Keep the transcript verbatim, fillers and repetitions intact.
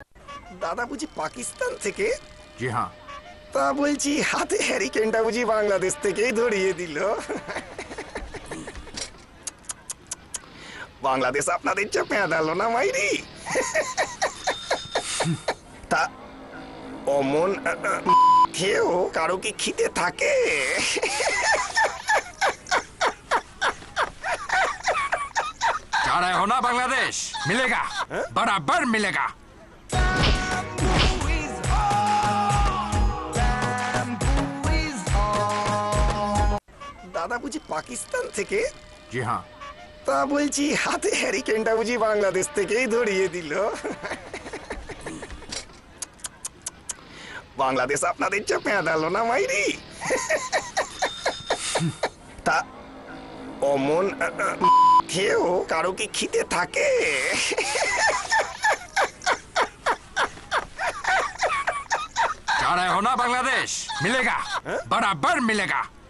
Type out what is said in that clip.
দাদা বুঝি পাকিস্তান থেকে? জি হ্যাঁ। তা বলছি হাতে হ্যারিকেনটা বুঝি বাংলাদেশ থেকেই ধরিয়ে দিল? বাংলাদেশ আপনাদের চেয়ে পেঁদালো না মাইরি? তা অমন খেয়েও কারো কি খিদে থাকে? जा रहे हो ना बांग्लादेश, मिलेगा, बराबर मिलेगा। দাদা বুঝি পাকিস্তান থেকে? जी हाँ। তা বলছি হাতে হ্যারিকেনটা বুঝি বাংলাদেশ থেকেই ধরিয়ে দিল? বাংলাদেশ আপনাদের চেয়ে পেঁদালো না মাইরি? তা অমন খেয়েও কারো কি খিদে থাকে? जा रहे हो ना बांग्लादेश, मिलेगा, बराबर मिलेगा।